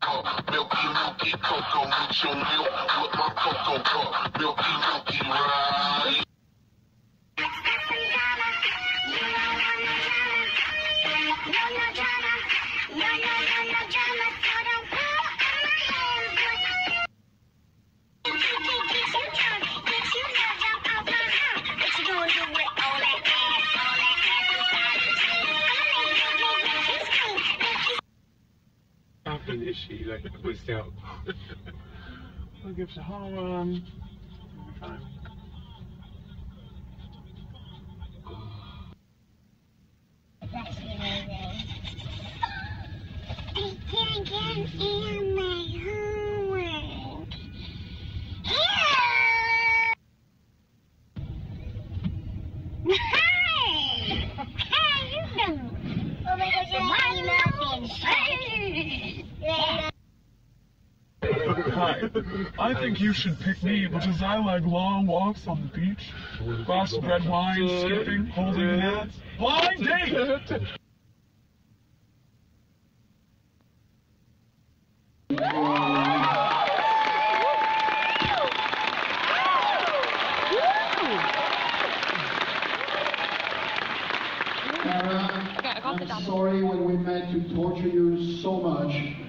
Milky, milky cocoa, mucho milk with my cocoa cup. Milky, milky ride. Is she like whizzed out? I'll give the whole run. Fine. That's amazing. I can't get in my homework. Hey! How you doing? Oh my gosh, you're muffins. Hi. I think you should pick me because I like long walks on the beach, glass of red wine, skipping, holding hands. Blind date! Cara, I'm sorry when we meant to torture you so much.